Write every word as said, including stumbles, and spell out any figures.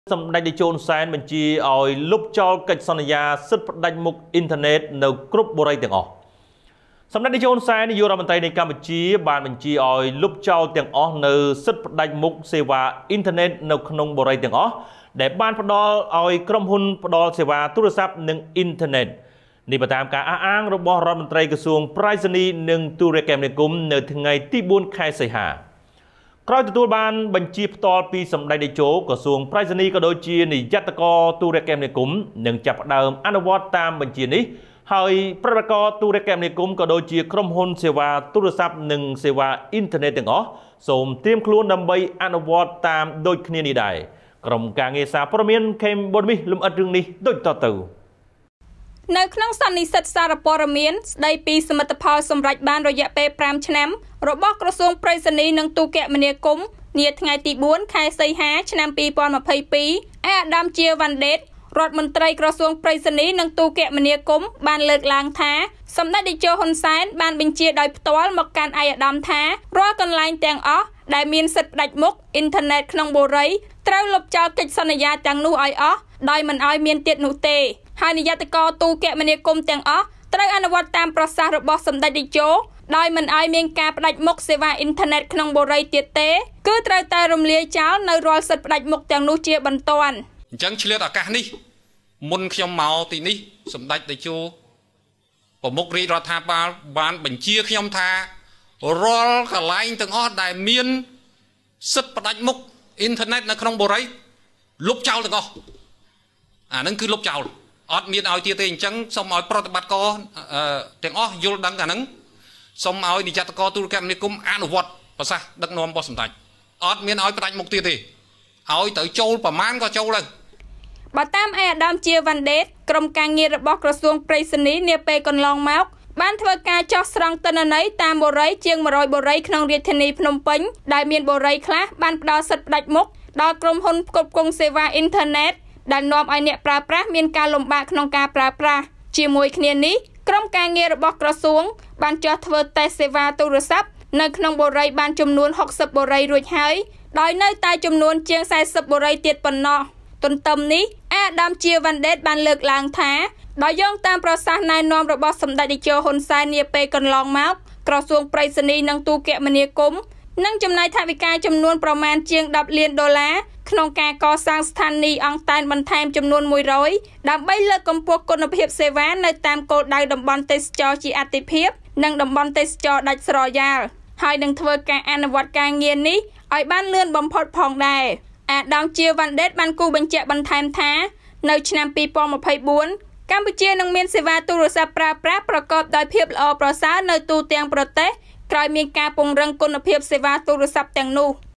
Sầm đai đi chôn sen mình chi ỏi lúc cho cách sân nhà sức đánh mục internet nấu group bồ ray tiếng ó. Sầm đai đi chôn sen đi vô ra bên tay này Campuchia bàn mình chi ỏi lúc cho tiếng ó nấu sức đánh mục xe và internet nấu khung bồ ray tiếng ó để ban phát đo ỏiក្រុមហ៊ុនផ្ដល់សេវាទូរស័ព្ទនិងអ៊ីនធឺណិតនេះបើតាមការអះអាងរបស់រដ្ឋមន្ត្រីក្រសួងប្រៃសណីនិងទូរគមនាគមន៍នៅថ្ងៃទី4ខែសីហាក្រោយទទួលបានបញ្ជាផ្ទាល់ពីសម្ដេចតេជោក្រសួងប្រៃសណីក៏ដូចជានាយកតកទូរគមនាគមន៍នឹងចាប់ផ្ដើមអនុវត្តតាមបញ្ជានេះហើយប្រតិបត្តិទូរគមនាគមន៍ក៏ដូចជាក្រុមហ៊ុនសេវាទូរស័ព្ទនិងសេវាអ៊ីនធឺណិតទាំងអស់សូមត្រៀមខ្លួនដើម្បីអនុវត្តតាមដូចគ្នានេះដែរក្រុមការងារសារព័ត៌មានខេមប៊ុនមីលំអិតរឿងនេះដូចតទៅនៅក្នុងសន្និសីទសារព័ត៌មានស្ដីពីសមិទ្ធផលសម្រាប់បានរយៈពេល5ឆ្នាំរបស់ក្រសួងប្រៃសណីនិងទូរគមនាគមន៍នាថ្ងៃទី4ខែសីហាឆ្នាំ2022ឯអាដាមជាវ៉ាន់ដេតរដ្ឋមន្ត្រីក្រសួងប្រៃសណីនិងទូរគមនាគមន៍បានលើកឡើងថាសម្ដេចតេជោហ៊ុនសែនបានបញ្ជាដោយផ្ទាល់មកកាន់ឯអាដាមថារាល់កន្លែងទាំងអស់ដែលមានសិទ្ធិផ្ដាច់មុខអ៊ីនធឺណិតក្នុងបូរីត្រូវលុបចោលកិច្ចសន្យាទាំងនោះឲ្យអស់ដោយមិនឲ្យមានទៀតនោះទេហើយនាយកតកទូរគមនាគមន៍ទាំងអស់ត្រូវអនុវត្តតាមប្រសាសន៍របស់សម្ដេចតេជោដោយមិនឲ្យមានការផ្ដាច់មុខសេវាអ៊ីនធឺណិតក្នុងបូរីទៀតទេគឺត្រូវតែរំលាយចោលនៅរាល់សិទ្ធិផ្ដាច់មុខទាំងនោះជាបន្ទាន់អញ្ចឹងឆ្លៀតឱកាសនេះមុនខ្ញុំមកទីនេះសម្ដេចតេជោប្រមុខរាជរដ្ឋាភិបាលបានបញ្ជាខ្ញុំថារាល់កន្លែងទាំងអស់ដែលមានសិទ្ធិផ្ដាច់មុខអ៊ីនធឺណិតនៅក្នុងបូរីលុបចោលទាំងអស់អានឹងគឺលុបចោលអត់មានឲ្យទៀតទេអញ្ចឹងសូមឲ្យប្រតិបត្តិការទាំងអស់យល់ដឹងអានឹងសូមឲ្យនាយកតកទូរគមនាគមន៍អនុវត្តប្រសាសន៍ដឹកនាំរបស់សម្ដេចអត់មានឲ្យផ្ដាច់មុខទៀតទេឲ្យទៅចូលប្រមាណក៏ចូលទៅបើតាមឯអាដាមជាវ៉ាន់ដេតក្រុមការងាររបស់ក្រសួងប្រៃសណីនាពេលកន្លងមកបានធ្វើការចោះស្រង់ទិន្នន័យតាមបូរីជាង100បូរីក្នុងរាជធានីភ្នំពេញដែលមានបូរីខ្លះបានផ្ដល់សិទ្ធិផ្ដាច់មុខដល់ក្រុមហ៊ុនផ្គត់ផ្គង់សេវាអ៊ីនធឺណិតដែលនាំឲ្យអ្នកប្រើប្រាស់មានការលំបាកក្នុងការប្រើប្រាស់ជាមួយគ្នានេះក្រុមការងាររបស់ក្រសួងបានចោះធ្វើតេស្តសេវាទូរស័ព្ទនៅក្នុងបូរីបានចំនួន60បូរីរួចហើយដោយនៅតែចំនួនជាង40បូរីទៀតប៉ុណ្ណោះទន្ទឹមនេះអាដាមជាវ៉ាន់ដេតបានលើកឡើងថាដោយយោងតាមប្រសាសន៍ណែនាំរបស់សម្ដេចតេជោហ៊ុនសែននាពេលកន្លងមកក្រសួងប្រៃសណីនិងទូរគមនាគមន៍នឹងចំណាយថវិកាចំនួនប្រមាណជាង10លានដុល្លារក្នុងការកសាងស្ថានីយ៍អង្គតែនបន្ថែមចំនួន100ដើម្បីលើកកម្ពស់គុណភាពសេវានៅតាមគោលដៅតំបន់ទេសចរជាអាទិភាពនិងតំបន់ទេសចរដាច់ស្រយាលហើយនឹងធ្វើការអនុវត្តការងារនេះឲ្យបានលឿនបំផុតផងដែរអាដាមជាវ៉ាន់ដេតបានគូបញ្ជាក់បន្ថែមថានៅឆ្នាំ2024កម្ពុជានឹងមានសេវាទូរស័ព្ទប្រើប្រាស់ប្រកបដោយភាពល្អប្រសើរនៅទូទាំងប្រទេសក្រោយមានការពង្រឹងគុណភាពសេវាទូរស័ព្ទទាំងនោះ។